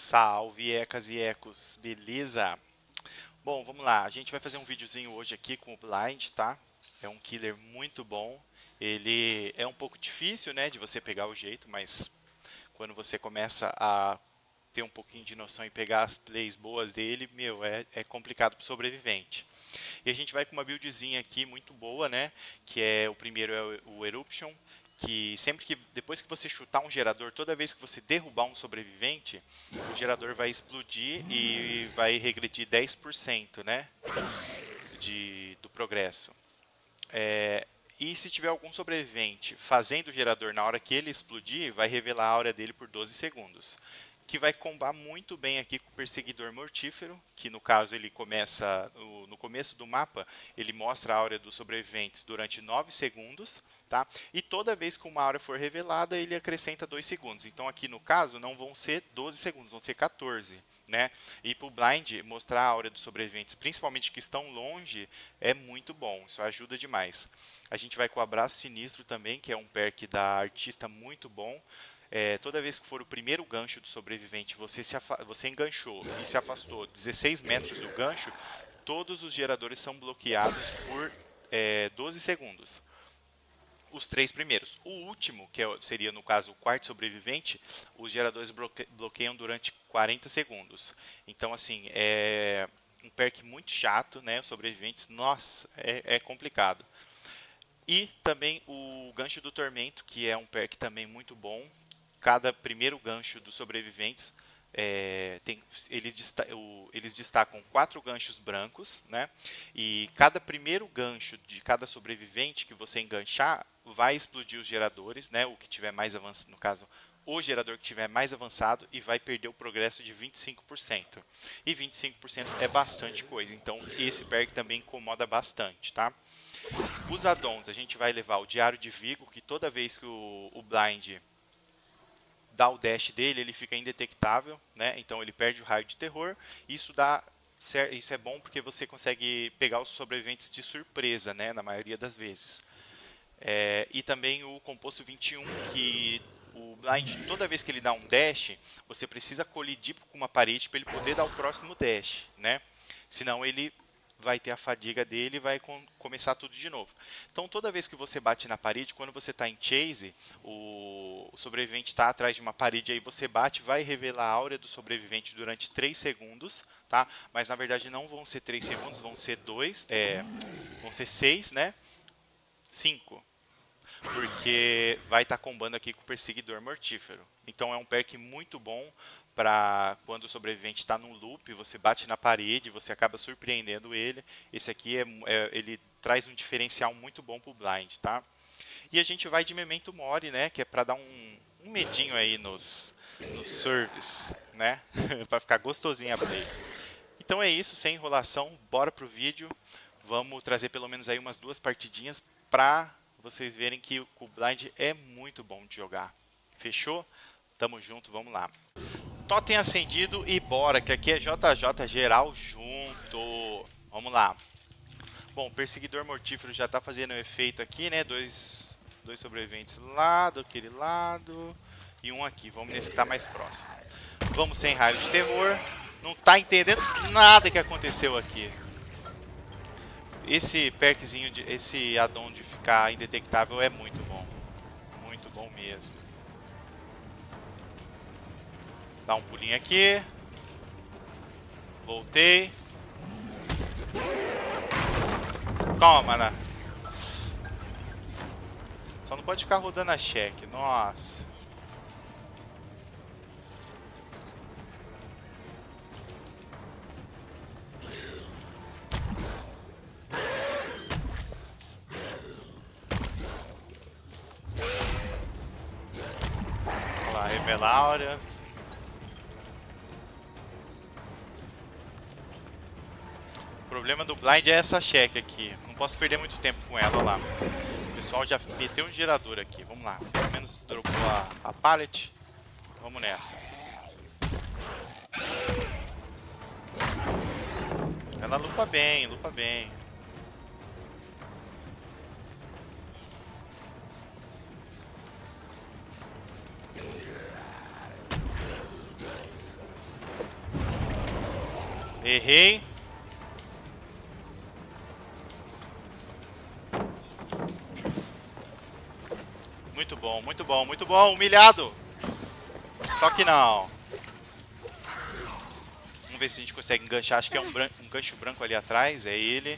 Salve, ecas e ecos, beleza? Bom, vamos lá, a gente vai fazer um videozinho hoje aqui com o Blind, tá? É um killer muito bom, ele é um pouco difícil, né, de você pegar o jeito, mas quando você começa a ter um pouquinho de noção e pegar as plays boas dele, meu, é complicado pro sobrevivente. E a gente vai com uma buildzinha aqui muito boa, né? Que é o primeiro é o Eruption, que sempre que depois que você chutar um gerador, toda vez que você derrubar um sobrevivente, o gerador vai explodir e vai regredir 10%, né? Do progresso. E se tiver algum sobrevivente fazendo o gerador na hora que ele explodir, vai revelar a aura dele por 12 segundos. Que vai combar muito bem aqui com o Perseguidor Mortífero, que no caso ele começa, no começo do mapa, ele mostra a aura dos sobreviventes durante 9 segundos, tá? E toda vez que uma aura for revelada, ele acrescenta 2 segundos. Então aqui no caso não vão ser 12 segundos, vão ser 14. Né? E para o Blind, mostrar a aura dos sobreviventes, principalmente que estão longe, é muito bom, isso ajuda demais. A gente vai com o Abraço Sinistro também, que é um perk da artista muito bom. Toda vez que for o primeiro gancho do sobrevivente, você enganchou e se afastou 16 metros do gancho, todos os geradores são bloqueados por 12 segundos. Os 3 primeiros. O último, que seria no caso o quarto sobrevivente, os geradores bloqueiam durante 40 segundos. Então, assim, é um perk muito chato, né? Os sobreviventes, nossa, é complicado. E também o Gancho do Tormento, que é um perk também muito bom. Cada primeiro gancho dos sobreviventes, eles destacam 4 ganchos brancos, né? E cada primeiro gancho de cada sobrevivente que você enganchar vai explodir os geradores, né? O que tiver mais avançado, no caso, o gerador que tiver mais avançado, e vai perder o progresso de 25%. E 25% é bastante coisa, então esse perk também incomoda bastante, tá? Os addons, a gente vai levar o Diário de Vigo, que toda vez que o Blind dá o dash dele, ele fica indetectável, né? Então ele perde o raio de terror. Isso é bom porque você consegue pegar os sobreviventes de surpresa, né? Na maioria das vezes. E também o Composto 21, que o Blind, toda vez que ele dá um dash, você precisa colidir com uma parede para ele poder dar o próximo dash, né? Senão ele vai ter a fadiga dele e vai começar tudo de novo. Então, toda vez que você bate na parede, quando você está em chase, o sobrevivente está atrás de uma parede, aí você bate, vai revelar a aura do sobrevivente durante 3 segundos, tá? Mas, na verdade, não vão ser 3 segundos, vão ser 6, né? 5. Porque vai estar combando aqui com o Perseguidor Mortífero. Então é um perk muito bom para quando o sobrevivente está num loop, você bate na parede, você acaba surpreendendo ele. Esse aqui ele traz um diferencial muito bom para o Blind, tá? E a gente vai de Memento Mori, né? Que é para dar um medinho aí nos servers, né? para ficar gostosinho a play. Então é isso, sem enrolação, bora pro vídeo. Vamos trazer pelo menos aí umas 2 partidinhas para vocês verem que o Blind é muito bom de jogar. Fechou? Tamo junto, vamos lá. Totem acendido e bora, que aqui é JJ geral junto. Vamos lá. Bom, o Perseguidor Mortífero já tá fazendo efeito aqui, né? Dois sobreviventes lá, daquele lado. E um aqui. Vamos nesse que tá mais próximo. Vamos sem raio de terror. Não tá entendendo nada que aconteceu aqui. Esse perkzinho, esse addon de ficar indetectável é muito bom. Muito bom mesmo. Dá um pulinho aqui. Voltei. Toma, né? Só não pode ficar rodando a cheque. Nossa. Vamos lá, revelar a aura. O problema do Blind é essa cheque aqui. Não posso perder muito tempo com ela, olha lá. O pessoal já meteu um gerador aqui. Vamos lá. Pelo menos dropou a pallet. Vamos nessa. Ela lupa bem, lupa bem. Errei. Muito bom, muito bom, muito bom. Humilhado. Só que não. Vamos ver se a gente consegue enganchar. Acho que é um gancho branco ali atrás. É ele.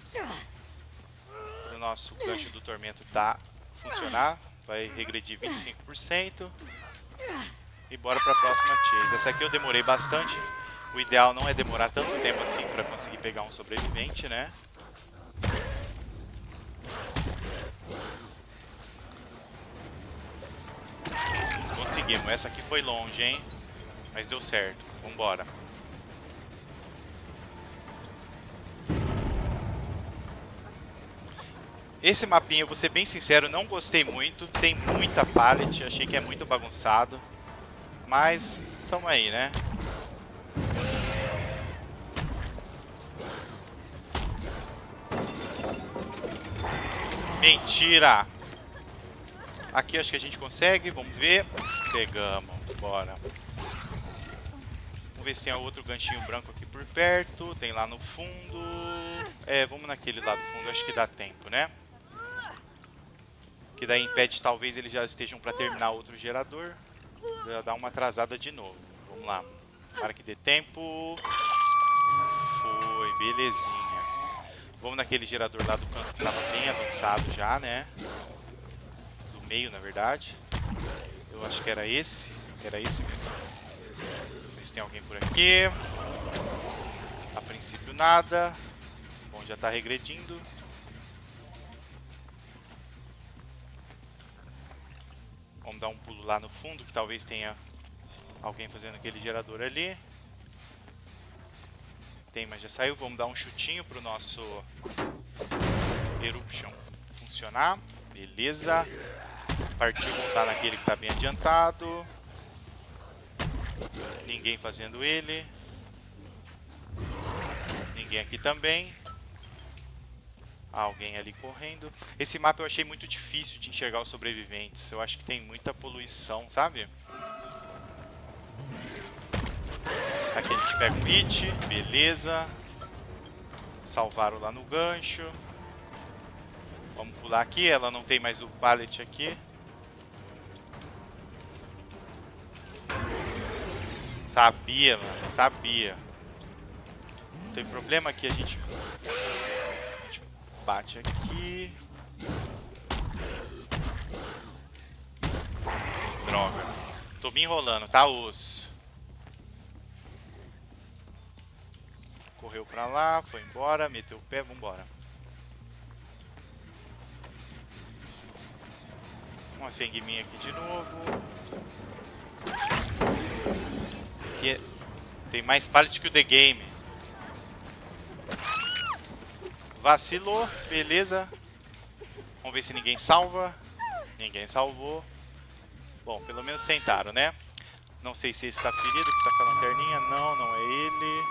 O nosso gancho do tormento tá funcionar. Vai regredir 25%. E bora pra próxima chase. Essa aqui eu demorei bastante. O ideal não é demorar tanto tempo assim pra conseguir pegar um sobrevivente, né? Conseguimos. Essa aqui foi longe, hein? Mas deu certo. Vambora. Esse mapinha, eu vou ser bem sincero, não gostei muito. Tem muita pallet, achei que é muito bagunçado. Mas, tamo aí, né? Mentira! Aqui acho que a gente consegue, vamos ver. Pegamos, bora. Vamos ver se tem outro ganchinho branco aqui por perto. Tem lá no fundo. É, vamos naquele lá do fundo, acho que dá tempo, né? Que daí impede, talvez eles já estejam para terminar outro gerador. Já dá uma atrasada de novo. Vamos lá. Para que dê tempo. Foi, belezinha. Vamos naquele gerador lá do canto que estava bem avançado já, né? Do meio, na verdade. Eu acho que era esse. Era esse mesmo. Ver se tem alguém por aqui. A princípio nada. Bom, já está regredindo. Vamos dar um pulo lá no fundo, que talvez tenha alguém fazendo aquele gerador ali. Tem, mas já saiu. Vamos dar um chutinho pro nosso Eruption funcionar. Beleza. Partiu voltar naquele que está bem adiantado. Ninguém fazendo ele. Ninguém aqui também. Alguém ali correndo. Esse mapa eu achei muito difícil de enxergar os sobreviventes. Eu acho que tem muita poluição, sabe? Aqui a gente pega o hit. Beleza. Salvaram lá no gancho. Vamos pular aqui. Ela não tem mais o pallet aqui. Sabia, mano. Sabia. Não tem problema aqui. A gente bate aqui. Droga. Tô me enrolando, tá, osso? Correu pra lá, foi embora, meteu o pé, vambora. Uma Fengmin aqui de novo. Aqui tem mais pallet que o The Game. Vacilou, beleza. Vamos ver se ninguém salva. Ninguém salvou. Bom, pelo menos tentaram, né? Não sei se esse está ferido, que tá com a lanterninha. Não, não é ele.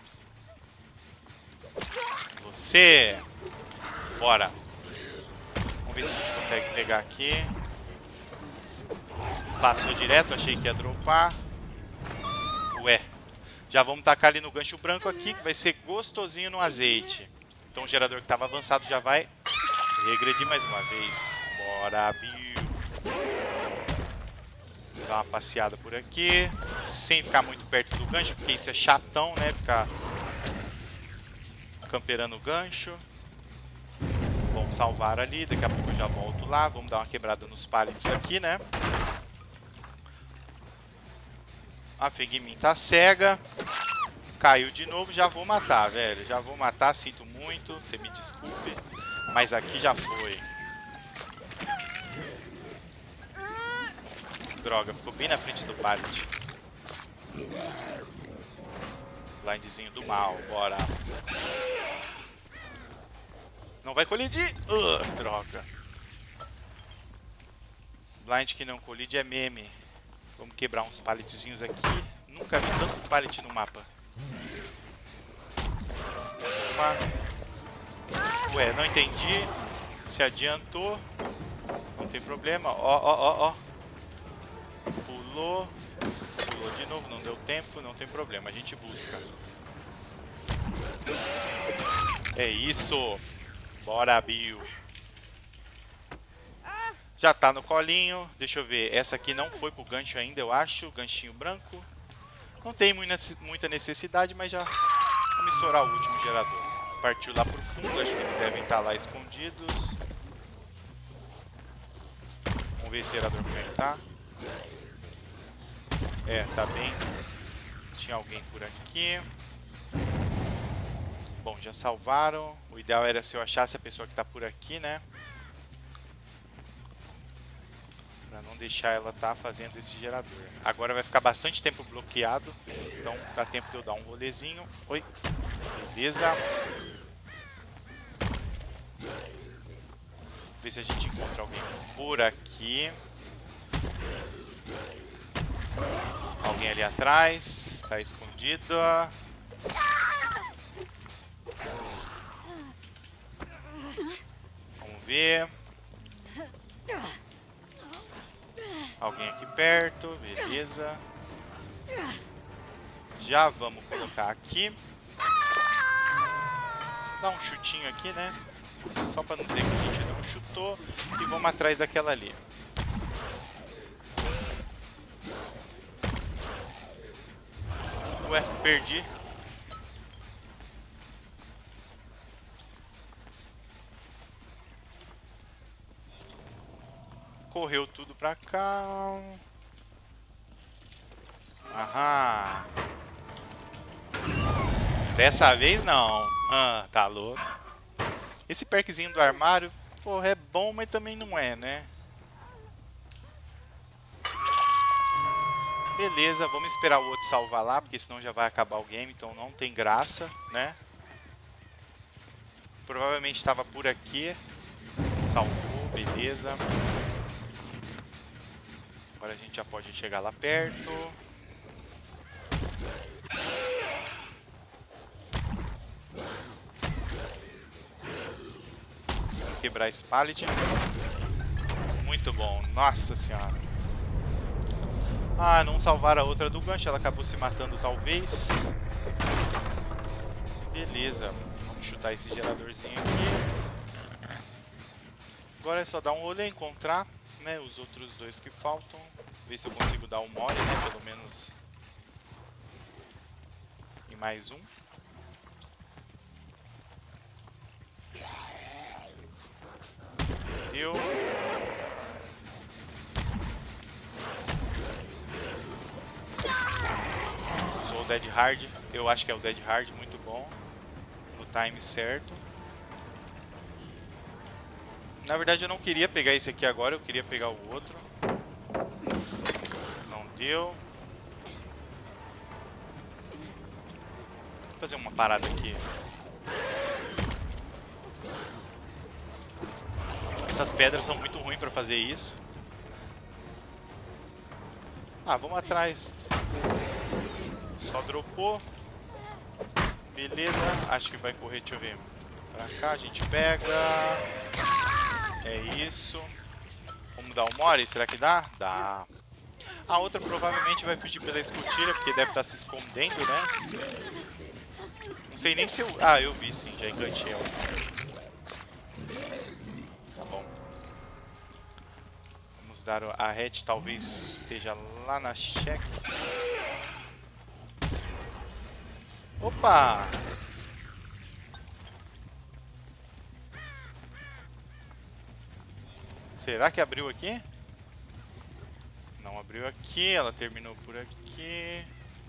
Você! Bora! Vamos ver se a gente consegue pegar aqui. Passou direto, achei que ia dropar. Ué. Já vamos tacar ali no gancho branco aqui, que vai ser gostosinho no azeite. Então o gerador que estava avançado já vai regredir mais uma vez. Bora, Bill. Dar uma passeada por aqui. Sem ficar muito perto do gancho, porque isso é chatão, né? Ficar camperando o gancho. Vamos salvar ali. Daqui a pouco eu já volto lá. Vamos dar uma quebrada nos pallets aqui, né? A Fengmin tá cega. Caiu de novo, já vou matar, velho. Já vou matar, sinto muito. Você me desculpe. Mas aqui já foi. Droga, ficou bem na frente do pallet. Blindzinho do mal, bora. Não vai colidir. Droga. Blind que não colide é meme. Vamos quebrar uns palletzinhos aqui. Nunca vi tanto pallet no mapa. Ué, não entendi. Se adiantou. Não tem problema. Ó. Pulou. Pulou de novo, não deu tempo. Não tem problema, a gente busca. É isso. Bora, Bill. Já tá no colinho. Deixa eu ver. Essa aqui não foi pro gancho ainda, eu acho. Ganchinho branco. Não tem muita necessidade, mas já vamos estourar o último gerador. Partiu lá pro fundo. Acho que eles devem estar lá escondidos. Vamos ver esse gerador como é que tá. É, tá bem. Tinha alguém por aqui. Bom, já salvaram. O ideal era se eu achasse a pessoa que tá por aqui, né? Pra não deixar ela tá fazendo esse gerador. Agora vai ficar bastante tempo bloqueado. Então dá tempo de eu dar um rolezinho. Oi. Beleza. Ver se a gente encontra alguém por aqui. Alguém ali atrás. Tá escondido. Vamos ver. Alguém aqui perto, beleza. Já vamos colocar aqui. Dar um chutinho aqui, né? Só pra não dizer que a gente não chutou. E vamos atrás daquela ali. Ué, perdi. Correu tudo pra cá. Aham. Dessa vez não. Ah, tá louco. Esse perkzinho do armário, porra, é bom, mas também não é, né? Beleza, vamos esperar o outro salvar lá, porque senão já vai acabar o game, então não tem graça, né? Provavelmente estava por aqui. Salvou, beleza. Agora a gente já pode chegar lá perto. Quebrar esse pallet. Muito bom, nossa senhora. Ah, não salvaram a outra do gancho, ela acabou se matando talvez. Beleza, vamos chutar esse geradorzinho aqui. Agora é só dar um rolê, encontrar, né, os outros dois que faltam. Ver se eu consigo dar um mole, né, pelo menos em mais um. Deu. Usou o Dead Hard, eu acho que é o Dead Hard, muito bom. No time certo. Na verdade eu não queria pegar esse aqui agora, eu queria pegar o outro. Não deu. Vou fazer uma parada aqui. Essas pedras são muito ruins pra fazer isso. Ah, vamos atrás. Só dropou. Beleza, acho que vai correr, deixa eu ver. Pra cá a gente pega. É isso. Vamos dar um mole, será que dá? Dá. A outra provavelmente vai fugir pela escotilha, porque deve estar se escondendo, né? Não sei nem se eu... Ah, eu vi sim, já enganchei ela. Tá bom. Vamos dar a hatch, talvez esteja lá na check. Opa! Será que abriu aqui? Não abriu aqui, ela terminou por aqui.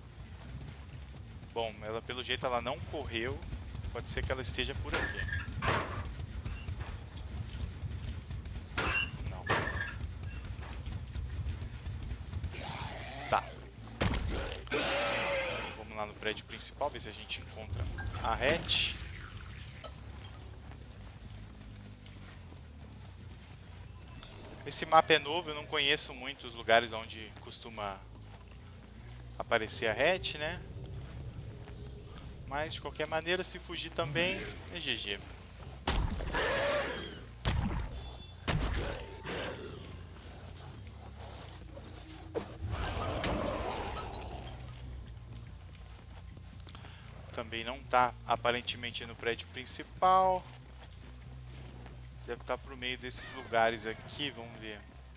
Bom, ela pelo jeito ela não correu. Pode ser que ela esteja por aqui. Não. Tá. Vamos lá no prédio principal, ver se a gente encontra a hatch. Esse mapa é novo, eu não conheço muito os lugares onde costuma aparecer a hatch, né? Mas de qualquer maneira, se fugir também, é GG. Também não tá aparentemente no prédio principal. Deve estar pro meio desses lugares aqui, vamos ver.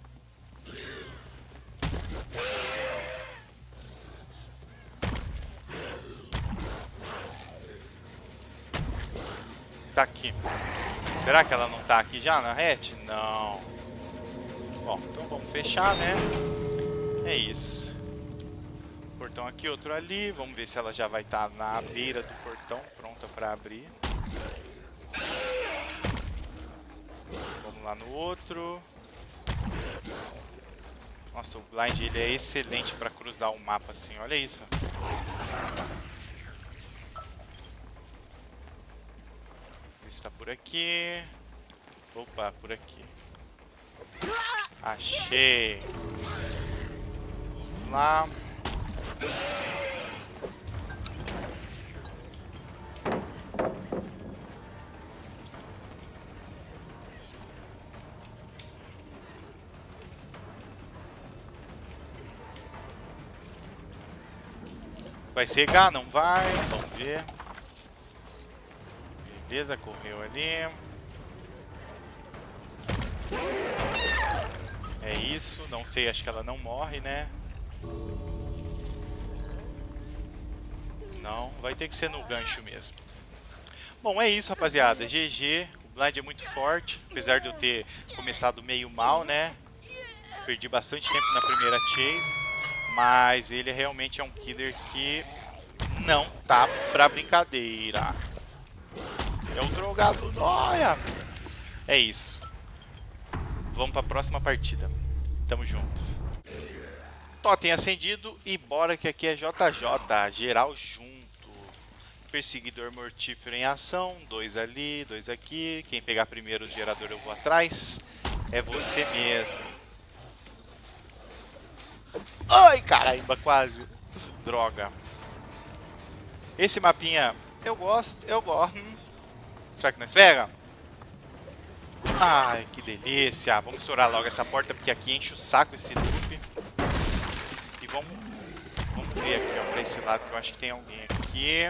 Tá aqui. Será que ela não tá aqui já na hatch? Não. Bom, então vamos fechar, né? É isso. Portão aqui, outro ali. Vamos ver se ela já vai estar na beira do portão, pronta para abrir. Vamos lá no outro. Nossa, o Blind ele é excelente para cruzar o mapa assim, olha isso. Está por aqui. Opa, por aqui. Achei. Vamos lá. Vai cegar? Não vai. Vamos ver. Beleza, correu ali. É isso. Não sei, acho que ela não morre, né? Não, vai ter que ser no gancho mesmo. Bom, é isso, rapaziada. GG. O Blind é muito forte. Apesar de eu ter começado meio mal, né? Perdi bastante tempo na primeira chase. Mas ele realmente é um killer que não tá pra brincadeira. É o drogado nóia. É isso. Vamos pra próxima partida. Tamo junto. Totem acendido e bora que aqui é JJ. Geral junto. Perseguidor mortífero em ação. 2 ali, 2 aqui. Quem pegar primeiro o gerador eu vou atrás. É você mesmo. Ai, caramba, quase. Droga. Esse mapinha eu gosto. Será que nós pega? Ai, que delícia. Vamos estourar logo essa porta, porque aqui enche o saco esse loop. E vamos ver aqui, ó, pra esse lado, que eu acho que tem alguém aqui.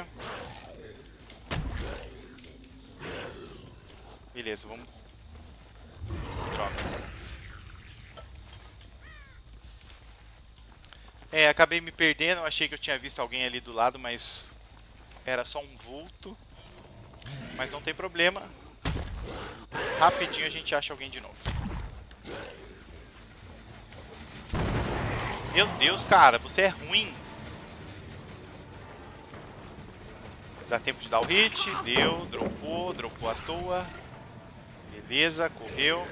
Beleza, vamos... Droga. É, acabei me perdendo, eu achei que eu tinha visto alguém ali do lado, mas era só um vulto. Mas não tem problema. Rapidinho a gente acha alguém de novo. Meu Deus, cara, você é ruim. Dá tempo de dar o hit, deu, dropou à toa. Beleza, correu.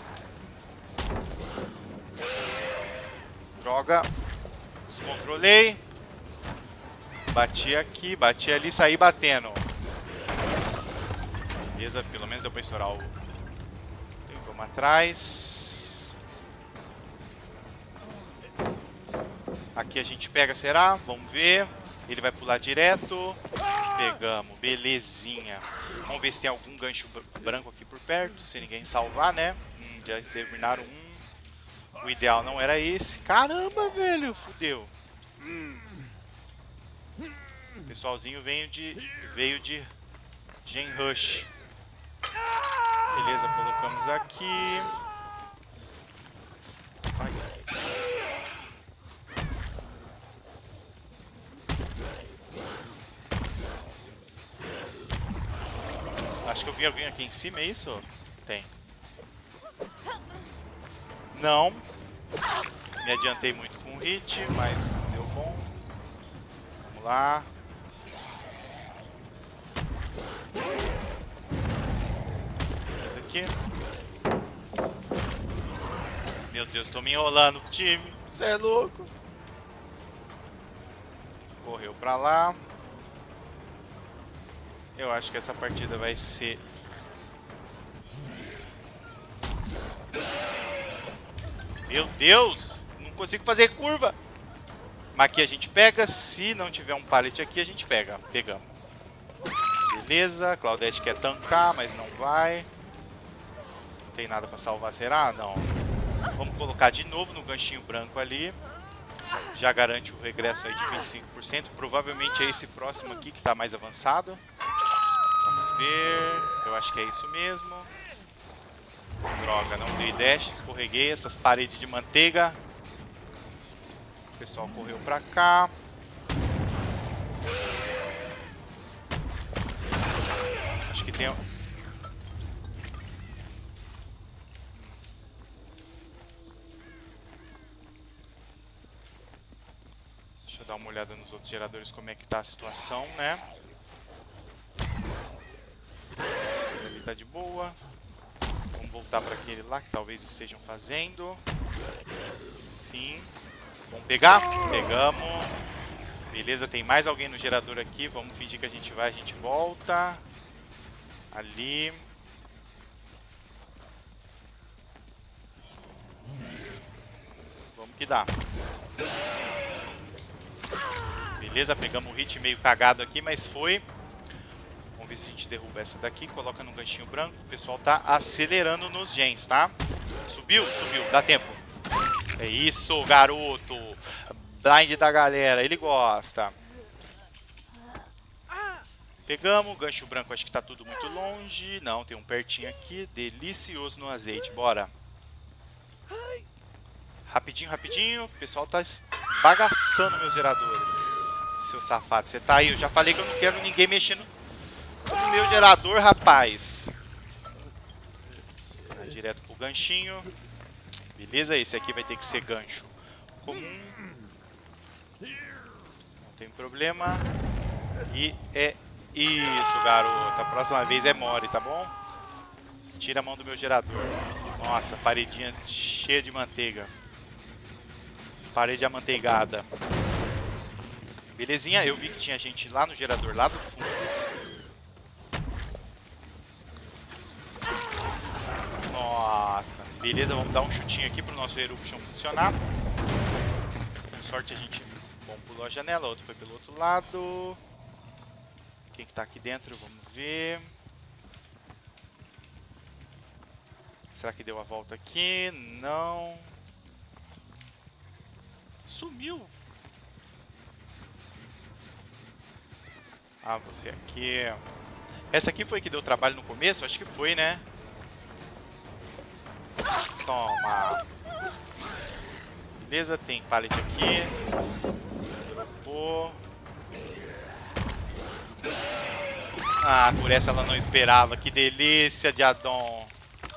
Droga. Descontrolei. Bati aqui, bati ali, saí batendo. Beleza, pelo menos deu pra estourar o... Vamos atrás. Aqui a gente pega, será? Vamos ver. Ele vai pular direto. Pegamos, belezinha. Vamos ver se tem algum gancho branco aqui por perto. Se ninguém salvar, né? Já terminaram um. O ideal não era esse. Caramba, velho, fudeu. O pessoalzinho veio de Gen Rush. Beleza, colocamos aqui. Ai. Acho que eu vi alguém aqui em cima, é isso? Tem. Não. Me adiantei muito com o hit, mas deu bom. Vamos lá. Esse aqui. Meu Deus, tô me enrolando, time. Você é louco. Correu pra lá. Eu acho que essa partida vai ser... Meu Deus! Não consigo fazer curva! Mas aqui a gente pega. Se não tiver um pallet aqui, a gente pega. Pegamos. Beleza. Claudette quer tancar, mas não vai. Não tem nada pra salvar, será? Não. Vamos colocar de novo no ganchinho branco ali. Já garante o regresso aí de 25%. Provavelmente é esse próximo aqui que está mais avançado. Vamos ver. Eu acho que é isso mesmo. Droga, não dei dash, escorreguei essas paredes de manteiga. O pessoal correu pra cá. Acho que tem... Deixa eu dar uma olhada nos outros geradores como é que tá a situação, né? Ali tá de boa. Vamos voltar para aquele lá que talvez estejam fazendo. Sim. Vamos pegar? Pegamos. Beleza, tem mais alguém no gerador aqui. Vamos fingir que a gente vai, a gente volta. Ali. Vamos que dá. Beleza, pegamos o hit meio cagado aqui, mas foi. Vamos ver se a gente derruba essa daqui, coloca no ganchinho branco. O pessoal tá acelerando nos gens, tá? Subiu? Subiu, dá tempo. É isso, garoto. Blind da galera, ele gosta. Pegamos, gancho branco acho que tá tudo muito longe. Não, tem um pertinho aqui, delicioso no azeite, bora. Rapidinho, rapidinho, o pessoal tá bagaçando meus geradores. Seu safado, você tá aí, eu já falei que eu não quero ninguém mexendo no meu gerador, rapaz. Vai direto pro ganchinho. Beleza, esse aqui vai ter que ser gancho comum. Não tem problema. E é isso, garoto. A próxima vez é mole, tá bom? Tira a mão do meu gerador. Nossa, paredinha cheia de manteiga. Parede amanteigada. Belezinha, eu vi que tinha gente lá no gerador, lá do fundo. Nossa, beleza, vamos dar um chutinho aqui pro nosso Eruption funcionar. Com sorte a gente... Bom, pulou a janela, outro foi pelo outro lado. Quem que tá aqui dentro? Vamos ver. Será que deu a volta aqui? Não. Sumiu. Ah, você aqui. Essa aqui foi que deu trabalho no começo? Acho que foi, né? Toma. Beleza, tem pallet aqui. Dropou. Ah, por essa ela não esperava. Que delícia de addon.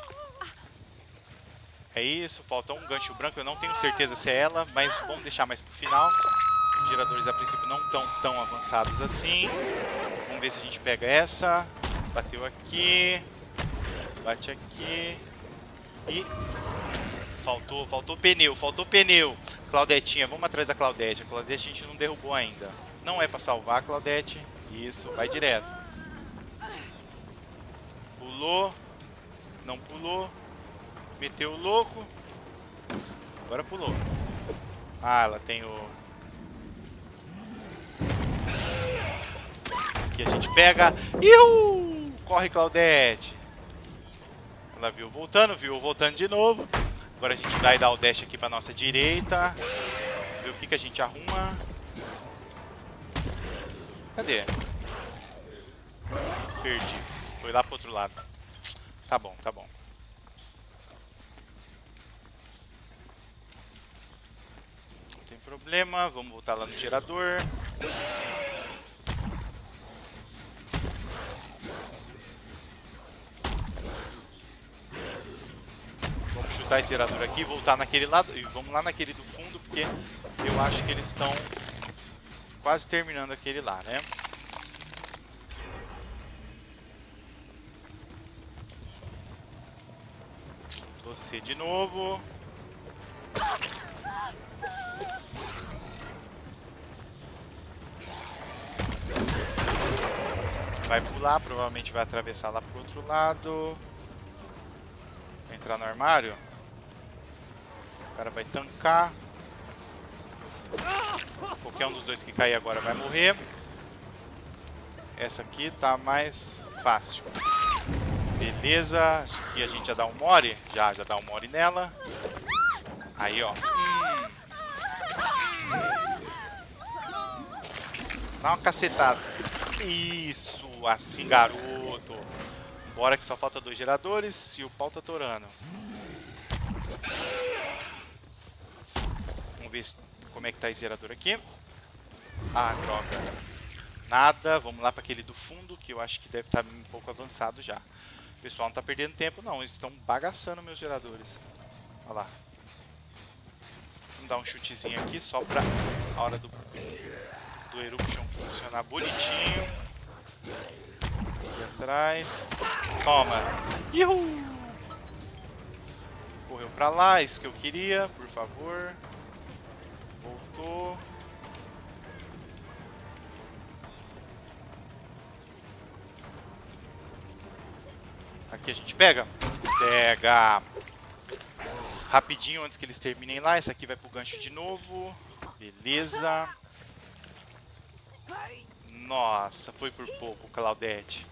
É isso, falta um gancho branco. Eu não tenho certeza se é ela, mas vamos deixar mais pro final. Os geradores a princípio não estão tão avançados assim. Vamos ver se a gente pega essa. Bateu aqui. Bate aqui. E... Faltou pneu. Claudetinha, vamos atrás da Claudete. A Claudete a gente não derrubou ainda. Não é pra salvar a Claudete. Isso, vai direto. Pulou. Não pulou. Meteu o louco. Agora pulou. Ah, ela tem o... Aqui a gente pega. Iu! Corre, Claudete. Ela viu voltando de novo. Agora a gente vai dar o dash aqui pra nossa direita. Ver o que a gente arruma. Cadê? Perdi. Foi lá pro outro lado. Tá bom, tá bom. Não tem problema. Vamos voltar lá no gerador. Vamos chutar esse gerador aqui, voltar naquele lado. E vamos lá naquele do fundo, porque eu acho que eles estão quase terminando aquele lá, né? Você de novo. Vai pular, provavelmente vai atravessar lá pro outro lado. Vai entrar no armário. O cara vai tancar. Qualquer um dos dois que cair agora vai morrer. Essa aqui tá mais fácil. Beleza. Aqui a gente já dá um more. Já dá um more nela. Aí, ó. Dá uma cacetada. Isso, assim, garoto. Bora que só falta 2 geradores e o pau tá torando. Vamos ver como é que tá esse gerador aqui. Ah, droga. Nada. Vamos lá para aquele do fundo, que eu acho que deve estar um pouco avançado já. O pessoal não tá perdendo tempo não, eles estão bagaçando meus geradores. Olha lá. Vamos dar um chutezinho aqui só pra a hora do Eruption funcionar bonitinho. Aqui atrás. Toma. Uhul! Correu pra lá, isso que eu queria, por favor. Voltou. Aqui a gente pega? Pega! Rapidinho, antes que eles terminem lá. Esse aqui vai pro gancho de novo. Beleza. Nossa, foi por pouco, Claudete.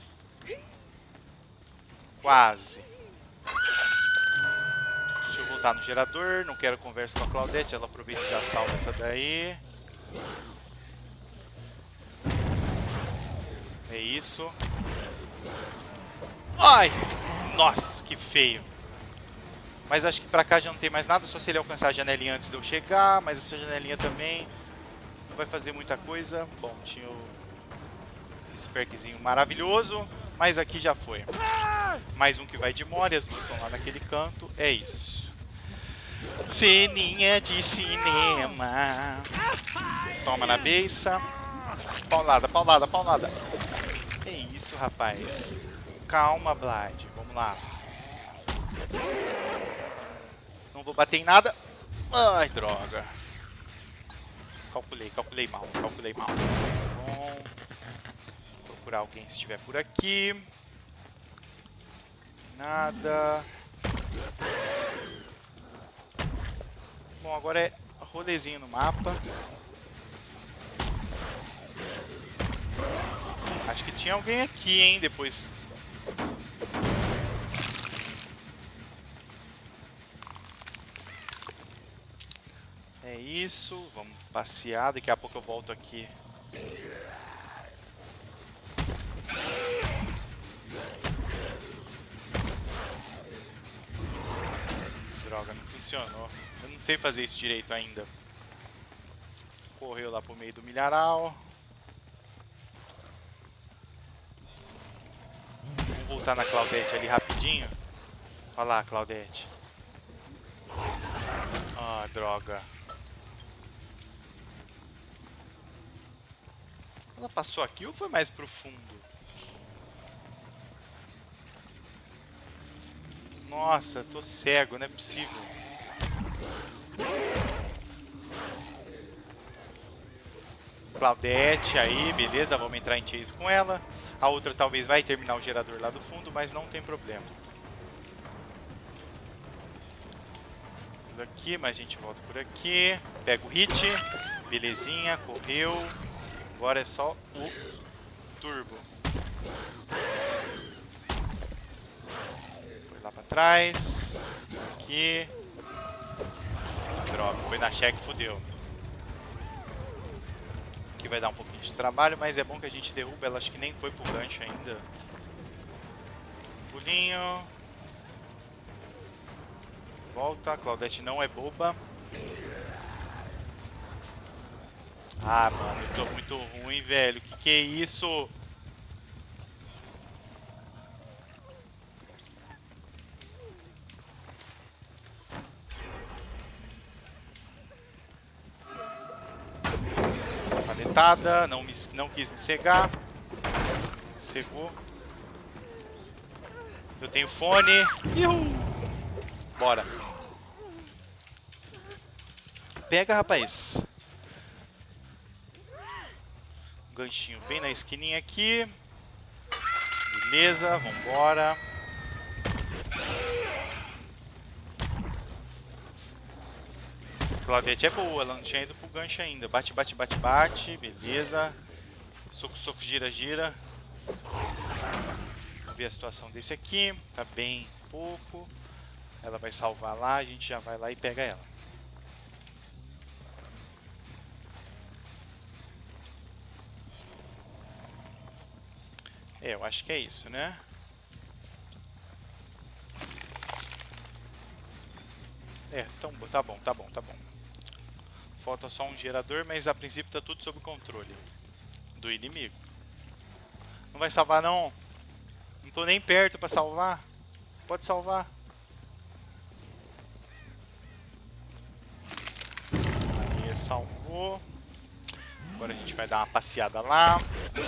Quase. Deixa eu voltar no gerador. Não quero conversa com a Claudete. Ela aproveita e já salva essa daí. É isso. Ai! Nossa, que feio. Mas acho que pra cá já não tem mais nada. Só se ele alcançar a janelinha antes de eu chegar. Mas essa janelinha também não vai fazer muita coisa. Bom, tinha esse perkzinho maravilhoso. Mas aqui já foi. Mais um que vai de mora. As duas são lá naquele canto. É isso. Ceninha de cinema. Toma na beiça. Paulada, paulada, paulada. É isso, rapaz. Calma, Vlad. Vamos lá. Não vou bater em nada. Ai, droga. Calculei mal. Bom. Vou procurar alguém se estiver por aqui. Nada. Bom, agora é rolezinho no mapa. Acho que tinha alguém aqui, hein, depois. É isso, vamos passear, daqui a pouco eu volto aqui. Droga, não funcionou. Eu não sei fazer isso direito ainda. Correu lá pro meio do milharal. Vamos voltar na Claudete ali rapidinho. Olha lá, Claudete. Ah, droga. Ela passou aqui ou foi mais pro fundo? Nossa, tô cego, não é possível. Claudete aí, beleza, vamos entrar em chase com ela. A outra talvez vai terminar o gerador lá do fundo, mas não tem problema. Por aqui, mas a gente volta por aqui. Pega o hit, belezinha, correu. Agora é só o turbo. Foi lá pra trás. Aqui. Droga, foi na check, fodeu. Aqui vai dar um pouquinho de trabalho, mas é bom que a gente derruba. Ela acho que nem foi pro gancho ainda. Pulinho. Volta, a Claudete não é boba. Ah, mano, eu tô muito ruim, velho. Que é isso? Paletada, não quis me cegar. Cegou. Eu tenho fone. Uhul. Bora. Pega, rapaz. Ganchinho bem na esquininha aqui. Beleza, vambora. Claudete é boa, ela não tinha ido pro gancho ainda. Bate, bate, bate, bate. Beleza. Soco, soco, gira, gira. Vamos ver a situação desse aqui. Tá bem pouco. Ela vai salvar lá, a gente já vai lá e pega ela. É, eu acho que é isso, né? É, então tá bom, tá bom, tá bom. Falta só um gerador, mas a princípio tá tudo sob controle do inimigo. Não vai salvar não? Não tô nem perto pra salvar. Pode salvar. Aí, salvou. Agora a gente vai dar uma passeada lá.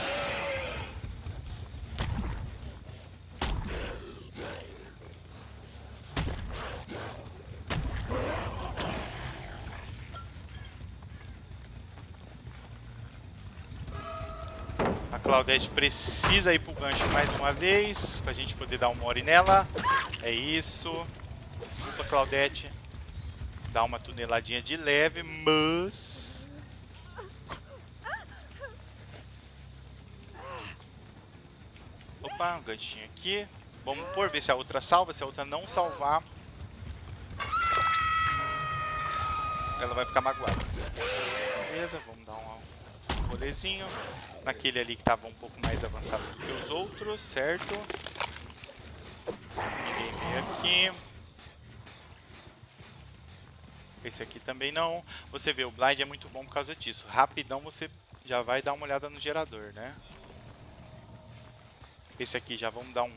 A Claudete precisa ir pro gancho mais uma vez, pra gente poder dar um more nela. É isso. Desculpa, Claudete. Dá uma tuneladinha de leve, mas... Opa, um ganchinho aqui. Vamos por ver se a outra salva. Se a outra não salvar, ela vai ficar magoada. Beleza, vamos dar um rolezinho. Naquele ali que estava um pouco mais avançado do que os outros, certo? Ninguém veio aqui. Esse aqui também não. Você vê, o blind é muito bom por causa disso. Rapidão você já vai dar uma olhada no gerador, né? Esse aqui já vamos dar um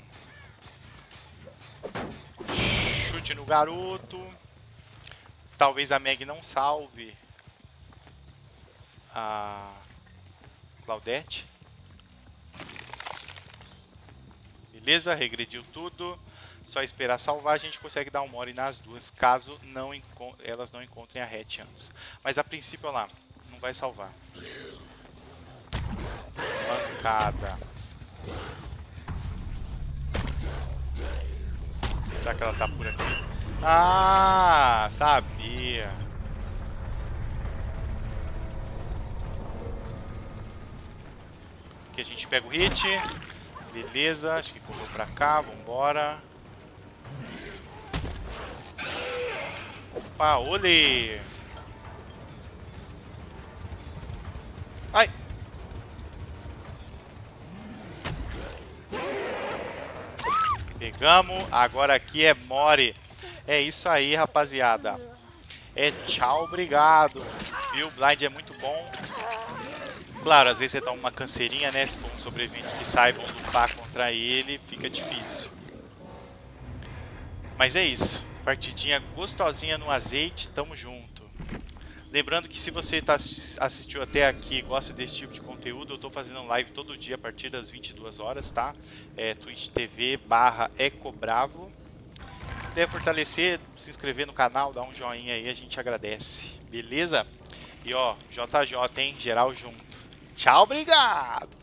chute no garoto. Talvez a Meg não salve a Claudete. Beleza, regrediu tudo. Só esperar salvar, a gente consegue dar um more nas duas, caso elas não encontrem a hatch antes. Mas a princípio, olha lá, não vai salvar. Mancada. Será que ela tá por aqui? Ah, sabia. Aqui a gente pega o hit. Beleza, acho que correu pra cá, vambora. Opa, olê! Ai! Pegamos, agora aqui é more. É isso aí, rapaziada. É tchau, obrigado. Viu? O blind é muito bom. Claro, às vezes você dá uma canseirinha, né? Se for um sobrevivente que saibam lutar contra ele, fica difícil. Mas é isso. Partidinha gostosinha no azeite, tamo junto. Lembrando que se você assistiu até aqui e gosta desse tipo de conteúdo, eu tô fazendo live todo dia a partir das 22 horas, tá? É Twitch TV/EcoBravo. Se puder fortalecer, se inscrever no canal, dar um joinha aí, a gente agradece. Beleza? E ó, JJ, hein? Geral junto. Tchau, obrigado!